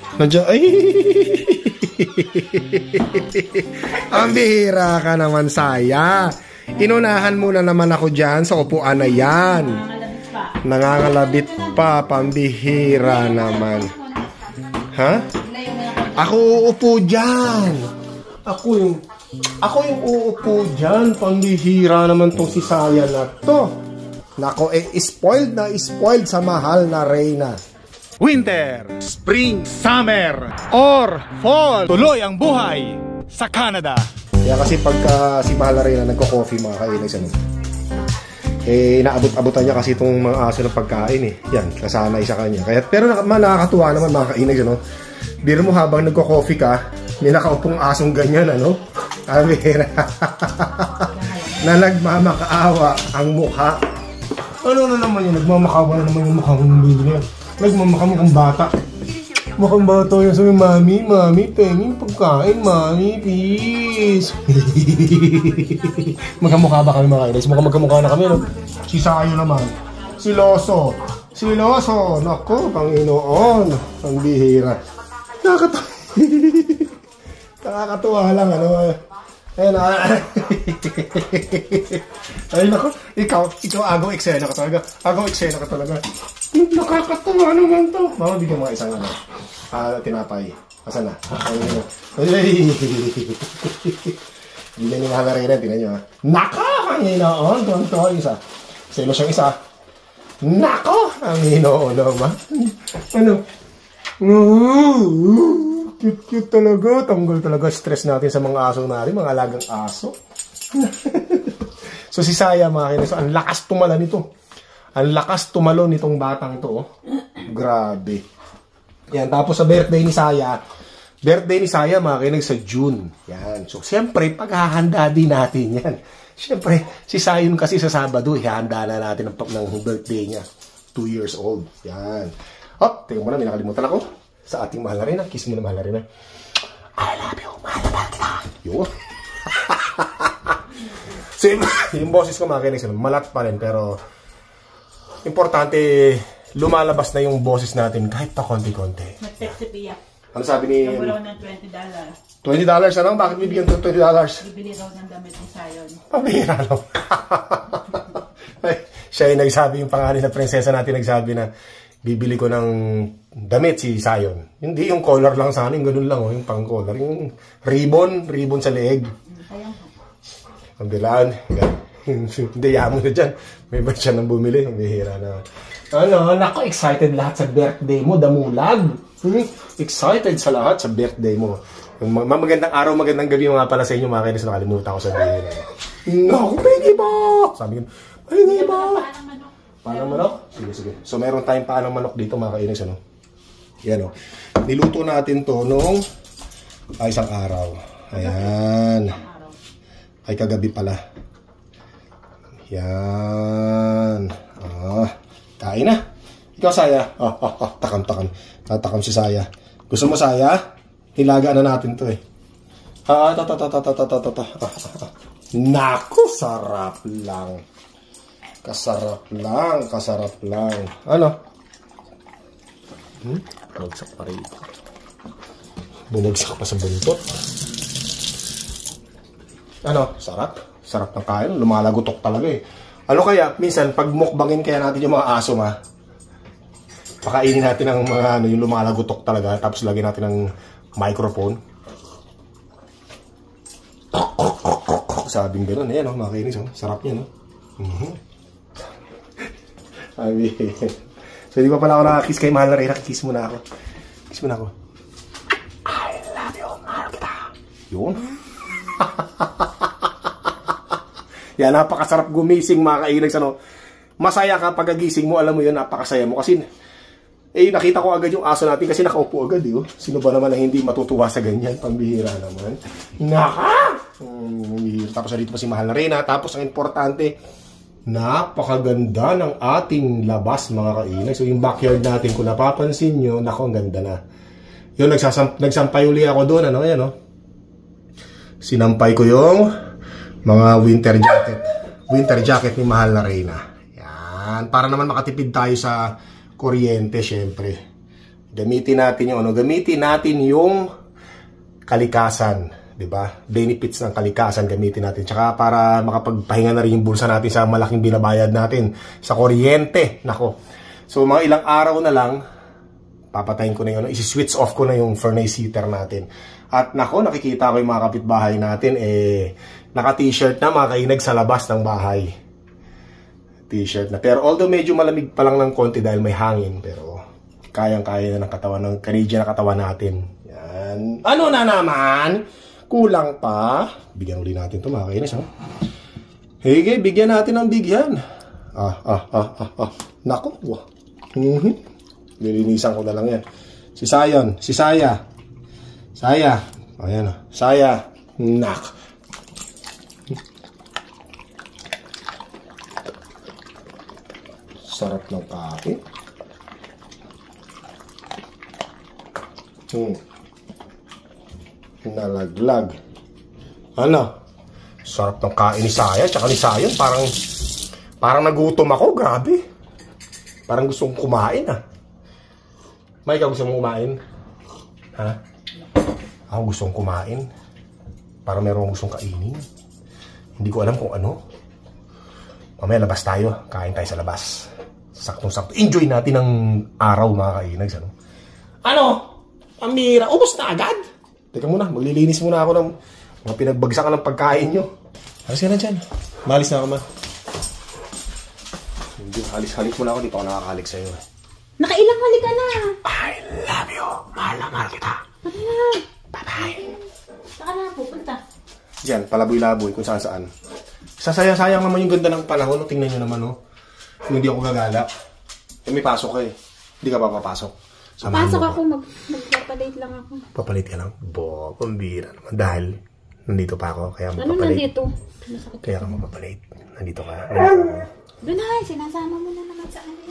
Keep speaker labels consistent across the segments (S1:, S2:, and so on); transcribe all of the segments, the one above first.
S1: Nandiyan, ay! Ang bihira ka naman, Saya. Inunahan muna naman ako dyan sa upuan na yan. Nangangalabit pa, pambihira naman. Ha? Ako uupo dyan. Ako yung uupo dyan. Pambihira naman tong si Saya na to. Nako, spoiled sa mahal na Reyna.
S2: Winter, spring, summer, or fall. Tuloy ang buhay sa Canada.
S1: Kaya kasi pagka si mahal na Reyna nagko-coffee mga kainis, ano, inaabot-abutan niya kasi itong mga aso ng pagkain eh. Yan, kasanay sa kanya. Kaya, pero nakakatuwa naman mga kainis, ano. Biro mo habang nagko-coffee ka, may nakaupong asong ganyan, ano. Amira. Na nagmamakaawa ang mukha. Ano na naman yun? Nagmamakaawa na naman yung mukha ng baby na yan. Nagmamakang bata. Mukhang bata yun. Sabi, mami, pengin pagkain, mami, please. Magkamukha ba kami mga kainis? Mukhang magkamukha na kami, no? Si Sayo naman. Si Loso. Naku, Panginoon. Ang bihira. Nakakatuwa lang, ano. Ayun, ay, naku. Ikaw agaw eksena ka talaga. Nakakatuwa naman to. Mama, bigyan mo isang ano. Tinapay. Asan na? Ay! Bigyan niyo mahal na rin. Tingnan nyo ha. Nakakanginoon. Tuwan-tuwa isa. Selo siyang isa. Nako! Ang hinoon naman. Ano? Cute talaga. Tanggal talaga stress natin sa mga aso natin. Mga alagang aso. So si Saya mga kinis. Ang lakas tumala nito. Ang lakas tumalo nitong batang to. Grabe. Yan. Tapos sa birthday ni Saya mga kinig sa June. Yan. So siyempre paghahanda din natin yan. Siyempre si Sayon kasi sa Sabado ihanda na natin ng birthday niya. 2 years old. Yan. Tingnan mo na, may nakalimutan ako. Sa ating mahal na rin. Kiss mo na mahal na rin. I love you. Mahal na kita. Yun. So yung boses ko mga kinig malat pa rin pero importante, lumalabas na yung boses natin kahit pa konti-konti.
S3: Nag-text si Pia.
S1: Ano sabi ni...
S3: Nagulaw ng $20.
S1: $20 ano? Bakit bibigyan ko $20?
S3: Bibili raw ng damit ni Sayon.
S1: Pabihira lang. Siya yung nagsabi, yung pangalan na prinsesa natin nagsabi na bibili ko ng damit si Sayon. Hindi yung collar lang sana, yung ganun lang, yung pang collar. Yung ribbon sa leeg.
S3: Ayun.
S1: Ang bilaan. Hindi, yamo na dyan. May ba siya nang bumili? Ang bihira na. Nako, excited lahat sa birthday mo, damulag. Excited sa lahat sa birthday mo. Magandang araw, magandang gabi mga pala sa inyo, mga kainis. Nakalimutan ko sabihin. Naku, pwede ba? Sabi ko, pwede ba? Paanang manok? Sige. So, meron tayong paanang manok dito, mga kainis. Ano? Yan, o. Niluto natin to noong isang araw. Ayan. Ay, kagabi pala. Yan. Kain na. Ikaw, Saya. Takam. Tatakam si Saya. Gusto mo, Saya? Hilaga na natin to eh. Naku, sarap lang. Kasarap lang. Ano? Bumagsak pa rin. Bumagsak pa sa buntot. Ano? Sarap ng kain. Lumalagotok talaga eh. Ano kaya, minsan, pag mukbangin kaya natin yung mga aso, pakainin natin ng mga yung lumalagotok talaga, tapos lagyan natin ng microphone. Sabing gano'n, ayan, mga kainis, sarap niya, no? So, di ba pala ako nakakiss kay mahal na rin, nakikiss mo na ako. Kiss mo na ako. I love you, mahal kita. Yun. Yan, napakasarap gumising mga kainags, ano. Masaya ka pag gising mo, alam mo yun, napakasaya mo. Kasi, nakita ko agad yung aso natin kasi nakaupo agad, eh. Sino ba naman na hindi matutuwa sa ganyan? Pambihira naman. Tapos dito pa si mahal na Reyna. Tapos ang importante, napakaganda ng ating labas mga kainags. So yung backyard natin, kung napapansin nyo, naku, ang ganda na. Yun, nagsampay uli ako doon, ano, yan, no. Sinampay ko yung mga winter jacket ni mahal na Reyna. Yan, para naman makatipid tayo sa kuryente, syempre. Gamitin natin yung ano, gamitin natin yung kalikasan, 'di ba? Benefits ng kalikasan gamitin natin. Tsaka para makapagpahinga na rin yung bulsa natin sa malaking binabayad natin sa kuryente. Nako. So mga ilang araw na lang papatayin ko na yung ano, isi-switch off ko na yung furnace heater natin. At nako, nakikita ko yung mga kapitbahay natin naka-t-shirt na mga kainag sa labas ng bahay. T-shirt na. Pero although medyo malamig pa lang ng konti dahil may hangin, pero kayang-kaya na ng katawan ng Canadian na katawan natin. Yan. Ano na naman? Kulang pa. Bigyan uli natin ito mga kainis. Hige, bigyan natin ng bigyan. Nako. Lilinisan ko na lang yan. Si Sayon. Si Saya. Saya. Ayan o. Saya. Nak. Sarap ng kape. Nalaglag. Ano? Sarap ng kain ni Saya. Tsaka ni Sayon. Parang nagutom ako. Grabe. Parang gusto kong kumain May ikaw gusto mong kumain? Ha? Ako gusto kong kumain. Parang meron gustong kainin. Hindi ko alam kung ano. Mamaya labas tayo. Kain tayo sa labas. Saktong-sakto. Enjoy natin ang araw mga kainags. Ano? Amira, ubos na agad? Teka muna, maglilinis muna ako ng mga pinagbagsakan ng pagkain nyo. Halis ka na dyan. Malis na ako ma. Hindi, halis-halik muna ako. Di pa ako nakakalik sa'yo.
S3: Nakailang halik ka na.
S1: I love you. Mahal na mahal kita. Bye-bye.
S3: Saan ka na pupunta?
S1: Diyan, palaboy-laboy kung saan-saan. Sasayang-sayang naman yung ganda ng panahon. Tingnan nyo naman, Kung hindi ako gagala. May pasok ka Hindi ka pa papasok.
S3: Pasok ako, magpapalit lang ako.
S1: Papalit ka lang? Pambira naman. Dahil nandito pa ako, kaya
S3: Ano
S1: mapapalit.
S3: nandito?
S1: Kaya ka mapapalit. Nandito ka.
S3: Doon ay, sinasama mo na naman sa akin.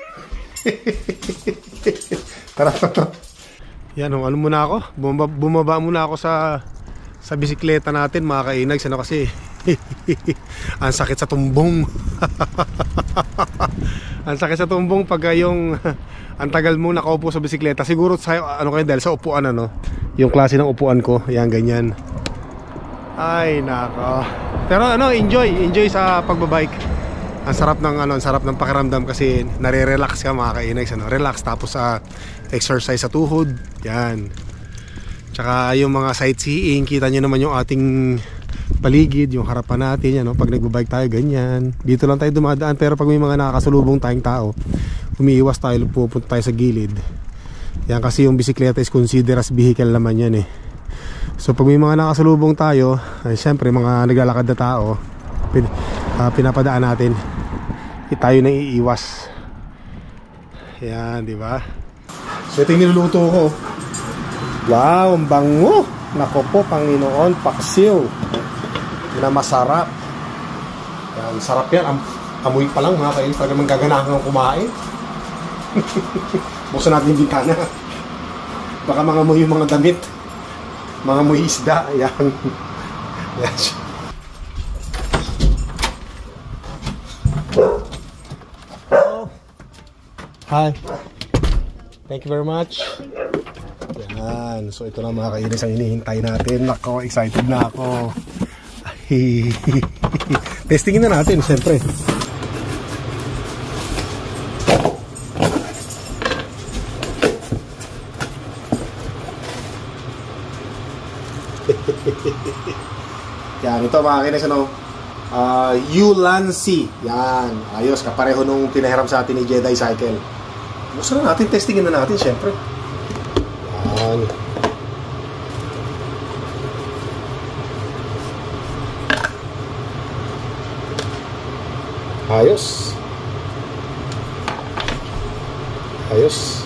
S1: Tara. Yan, alam mo na ako. Bumaba muna ako sa bisikleta natin, mga kainags. Kasi ang sakit sa tumbong. Ang sakit sa tumbong pag yung ang tagal mo nakaupo sa bisikleta. Siguro sa dahil sa upuan yung klase ng upuan ko, yan ganyan. Ay nako. Pero enjoy sa pagbabike. Ang sarap ng pakiramdam kasi nare-relax ka mga kainags, relax tapos exercise sa tuhod. Yan. Tsaka yung mga sightseeing, kita nyo naman yung ating paligid, yung harapan natin, pag nagbabike tayo ganyan. Dito lang tayo dumadaan, pero pag may mga nakakasalubong tayong tao, umiiwas tayo, pupunta tayo sa gilid. Yan kasi yung bisikleta is considered as vehicle naman yan So pag may mga nakasalubong tayo, ay syempre mga naglalakad na tao, pinapadaan natin. Tayo nang iiwas. Yan, di ba? So ito yung niluluto ko. Wow, ang bango. Nako po, Panginoon, paksiw na masarap. Yan, sarap yan. Amoy pa lang mga kayo. Talaga manggaganahan kang kumain. Buksan natin yung bintana. Baka mga amoy yung mga damit. Mga amoy isda. Yan. Yan. Hi. Thank you very much. Yan. So ito na mga kainis ang hinihintay natin. Nako, excited na ako. Testingin na natin, siyempre. Yan, ito mga kainis, Ulanzi. Yan, ayos, kapareho nung pinahiram sa atin ni Jedi Cycle. Gusto na natin, testingin na natin, syempre. Yan. Ayos. Ayos.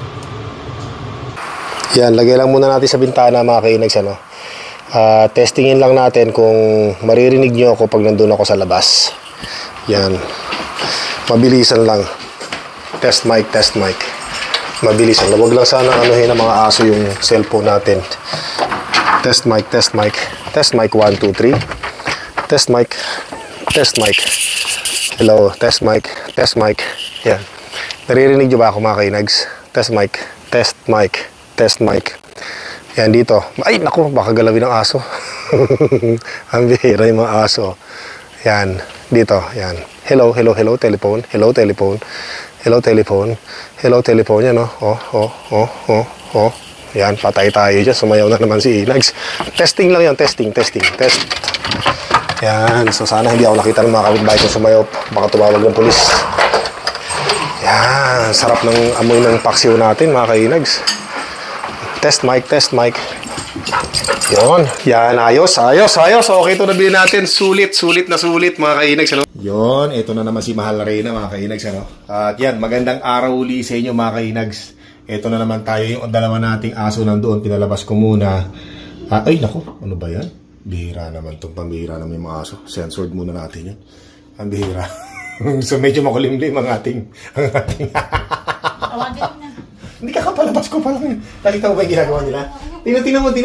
S1: Yan, lagay lang muna natin sa bintana mga kainags, testingin lang natin kung maririnig nyo ako pag nandun ako sa labas. Yan. Mabilisan lang. Test mic. Mabilisan. Huwag lang sana anuhin ng mga aso yung cellphone natin. Test mic. Test mic 1, 2, 3. Test mic. Hello. Test mic. Yan. Naririnig nyo ba ako mga kainags? Test mic. Test mic. Test mic. Yan dito. Ay, naku, baka galawin ng aso. Ang bihira yung mga aso. Yan. Dito. Yan. Hello, hello, hello, telephone. Hello, telephone. Hello, telephone. Hello, telephone. Yan, oh. Oh. Yan, patay tayo dyan. Sumayaw na naman si Inags. Testing lang yan. Testing. Test. Yan. So, sana hindi ako nakita ng mga kapitbahay ko sumayaw. Baka tumawag ng pulis. Yan. Sarap ng amoy ng paksiw natin, mga kainags. Test mic. Yon. Yan, ayos. Okay, ito nabili natin. Sulit mga kainags. Ano? Yon, ito na naman si Mahal na Reyna, mga kainags. Ano? At yan, magandang araw uli sa inyo, mga kainags. Ito na naman tayo, yung dalawa nating aso nandoon. Pinalabas ko muna. Ay, naku, ano ba yan? Bihira naman itong pambihira naman yung mga aso. Censored muna natin yan. Ang bihira. So, medyo makulimlim ang ating.
S3: Tawagin na.
S1: Hindi kakapalabas ko pa lang. Nakita mo ba yung ginagawa nila? Tingnan mo.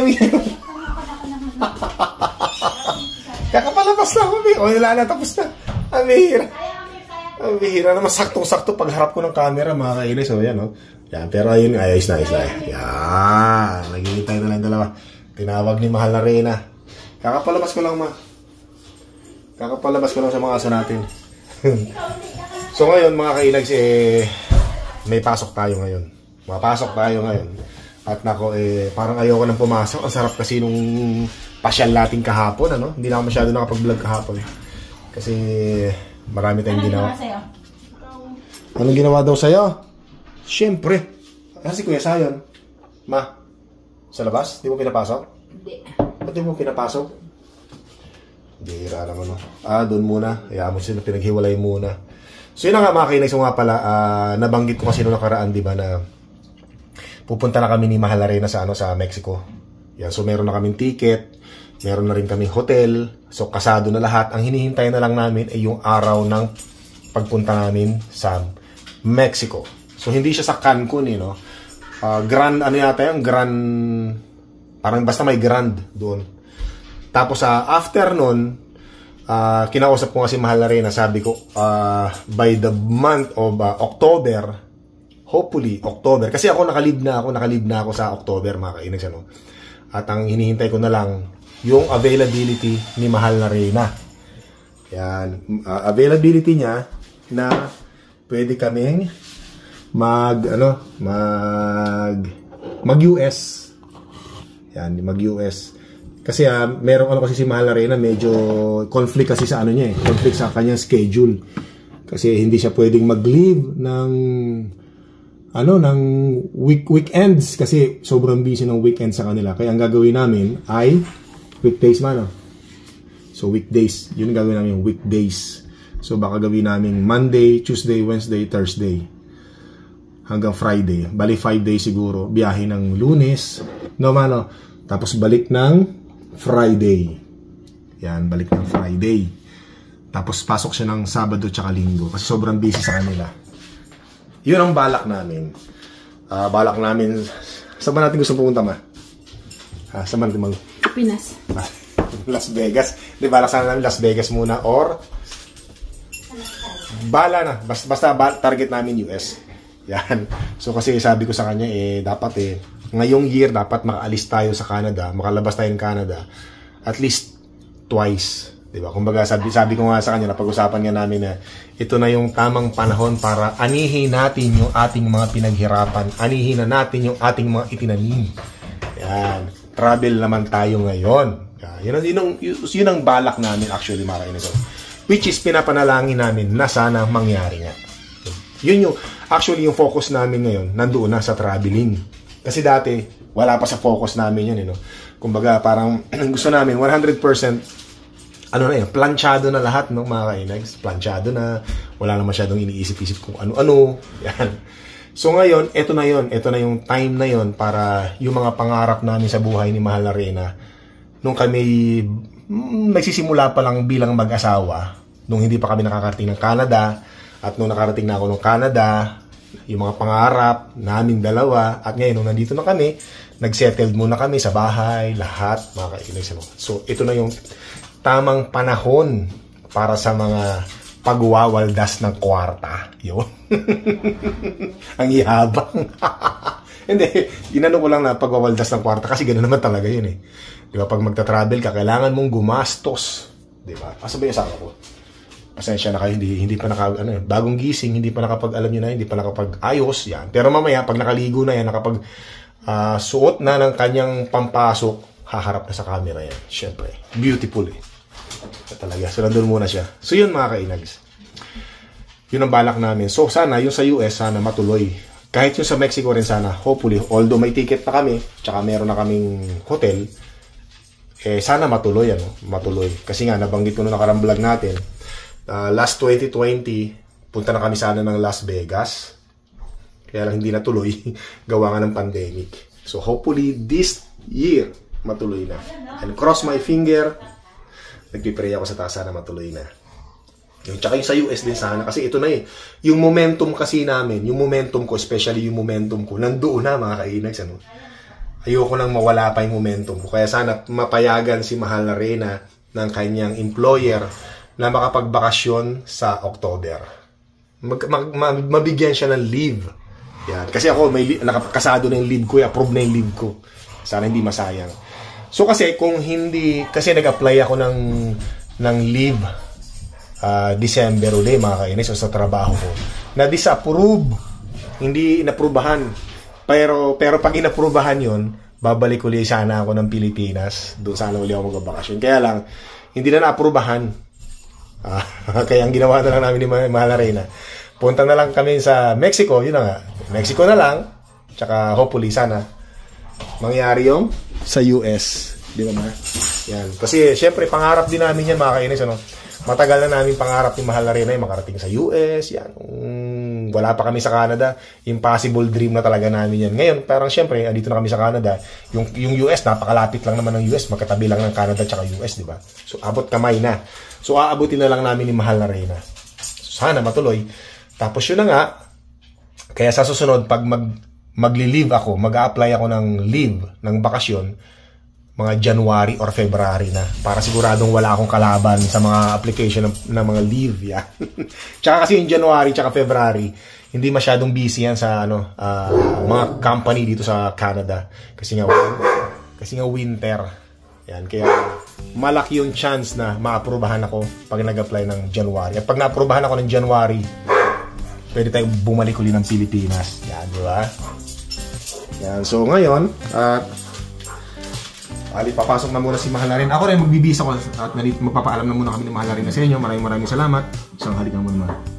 S1: Kakapalabas lang kami. O, wala na, tapos na. Ang bihira naman. Saktong-sakto pag harap ko ng camera, mga kainis. O, yan, o. Yan, pero ayun, ayos na. Yan. Naghihintay na lang dalawa. Tinawag ni Mahal na Reyna. Kakapalabas ko lang, ma. Kakapalabas ko lang sa mga aso natin. So, ngayon, mga kainags, may pasok tayo ngayon. Mapasok tayo ngayon. At nako, parang ayoko nang pumasok. Ang sarap kasi nung pasyal natin kahapon, ano? Hindi na ako masyado nakapag-vlog kahapon. Kasi marami tayong ginawa. Anong ginawa daw sa'yo? Siyempre. Kasi Kuya Sayon. Ma, sa labas? Di mo pinapasok?
S3: Hindi.
S1: Ba't di mo pinapasok? Bihira naman, no? Doon muna. Hayaan mo sila, pinaghiwalay muna. So yun na nga, mga kainags, nga pala, nabanggit ko kasi noong nakaraan, di ba, na pupunta na kami ni Mahal na Reyna sa Mexico. Yan, so meron na kaming ticket, meron na rin kaming hotel, so kasado na lahat. Ang hinihintay na lang namin ay yung araw ng pagpunta namin sa Mexico. So hindi siya sa Cancun, no? Grand, ano yata yung Grand, parang basta may Grand doon. Tapos sa afternoon, kinausap ko nga si Mahal na Reyna, sabi ko, by the month of October, hopefully, October. Kasi ako nakalib na ako sa October, mga kainags, ano. At ang hinihintay ko na lang, yung availability ni Mahal na Reyna. Yan. Availability niya na pwede kaming mag-US. Yan, mag-US. Kasi merong kasi si Mahal na Reyna, medyo conflict kasi sa niya, conflict sa kanyang schedule. Kasi hindi siya pwedeng mag-leave ng weekends kasi sobrang busy ng weekend sa kanila. Kaya ang gagawin namin ay weekdays man. So weekdays, yun ang gagawin namin, weekdays. So baka gawin namin Monday, Tuesday, Wednesday, Thursday hanggang Friday. Bali 5 days siguro. Biyahe ng Lunes, tapos balik ng Friday. Yan, balik ng Friday. Tapos pasok siya ng Sabado tsaka Linggo kasi sobrang busy sa kanila. Yun ang balak namin. Saan ba natin gusto pupunta, ma? Saan ba natin
S3: Pinas.
S1: Las Vegas. Di balak sana namin Las Vegas muna or bala na. Basta target namin US. Yan. So kasi sabi ko sa kanya, dapat ngayong year dapat makaalis tayo sa Canada, makalabas tayo ng Canada at least twice. Diba? Kumbaga sabi ko nga sa kanya, napag-usapan nga namin na ito na yung tamang panahon para anihin natin yung ating mga pinaghirapan. Anihin na natin yung ating mga itinanim. Yan. Travel naman tayo ngayon. Yun ang balak namin actually, mga kainis. Which is pinapanalangin namin na sana mangyari nga. Yun yung actually yung focus namin ngayon, nandoon na sa traveling. Kasi dati, wala pa sa focus namin yun. Kumbaga parang gusto namin 100% planchado na lahat, no, mga kainags. Planchado na, wala na masyadong iniisip-isip kung ano-ano. Yan. So ngayon, ito na yung time na yon para yung mga pangarap namin sa buhay ni Mahal na Reyna, nung kami nagsisimula pa lang bilang mag-asawa, nung hindi pa kami nakakarating ng Canada, at nung nakarating na ako ng Canada, yung mga pangarap naming dalawa, at ngayon, nung nandito na kami, nagsettled muna kami sa bahay, lahat, mga kainags. So ito na yung tamang panahon para sa mga pagwawaldas ng kwarta. Yun. Ang ihabang. Hindi, inano ko lang na pagwawaldas ng kwarta kasi gano'n naman talaga yun eh. Di ba, pag magta-travel ka, kailangan mong gumastos. Di ba? Asa ba yung asawa ko? Pasensya na kayo, hindi pa bagong gising, hindi pa alam nyo na, hindi pa nakapag-ayos, yan. Pero mamaya, pag nakaligo na yan, suot na ng kanyang pampasok, haharap na sa camera yan. Siyempre, beautiful eh. Talaga, so nandun muna siya. So yun mga kainags. Yun ang balak namin. So sana, yung sa US, sana matuloy. Kahit yung sa Mexico rin sana, hopefully, although may ticket na kami, tsaka meron na kaming hotel, sana matuloy, matuloy. Kasi nga, nabanggit ko nung nakarang vlog natin, last 2020, punta na kami sana ng Las Vegas. Kaya lang hindi natuloy, gawa nga ng pandemic. So hopefully, this year, matuloy na. And cross my finger, nagpipray ako sa taas na matuloy na. Tsaka yung sa US din sana, kasi ito na eh. Yung momentum kasi namin, yung momentum ko, especially yung momentum ko, nandoon na mga kainags, ayoko nang mawala pa yung momentum ko. Kaya sana mapayagan si Mahal na Reyna ng kanyang employer na makapagbakasyon sa October. Mabigyan siya ng leave. Yan. Kasi ako, nakakasado na yung leave ko, approve na yung leave ko. Sana hindi masayang. So kasi kung hindi, kasi nag-apply ako ng leave December uli mga kainis sa trabaho ko. Na-disapprove. Hindi inaprubahan. Pero pag inaprubahan yun, babalik uli sana ako ng Pilipinas. Doon sana uli ako magbabakasyon. Kaya lang, hindi na naaprubahan. Kaya ang ginawa na lang namin ni Mahal na Reyna, punta na lang kami sa Mexico. Yun na nga. Mexico na lang. Tsaka hopefully sana mangyari yung sa US. Di ba ma? Yan. Kasi syempre pangarap din namin yan mga kainis. Matagal na namin pangarap ni Mahal na Reyna yung makarating sa US. Yan. Wala pa kami sa Canada. Impossible dream na talaga namin yan. Ngayon, parang syempre, dito na kami sa Canada. Yung US, napakalapit lang naman ng US. Magkatabi lang ng Canada tsaka US, di ba? So, abot kamay na. So, aabutin na lang namin ni Mahal na Reyna. So, sana matuloy. Tapos yun na nga, kaya sa susunod, pag magli-leave ako, mag-a-apply ako ng leave, ng bakasyon, mga January or February na. Para siguradong wala akong kalaban sa mga application ng mga leave. Yan. Tsaka kasi yung January tsaka February, hindi masyadong busy yan sa mga company dito sa Canada. Kasi nga winter. Yan. Kaya malaki yung chance na maaprubahan ako pag nag-apply ng January. At pag naaprubahan ako ng January, pwede tayong bumalik uli ng Pilipinas. Yan, di ba? Yan. So ngayon, papasok na muna si Mahal na Reyna. Ako rin magbibisa ko at magpapaalam na muna kami ni Mahal na Reyna sa inyo. Maraming salamat. Isang halik na muna.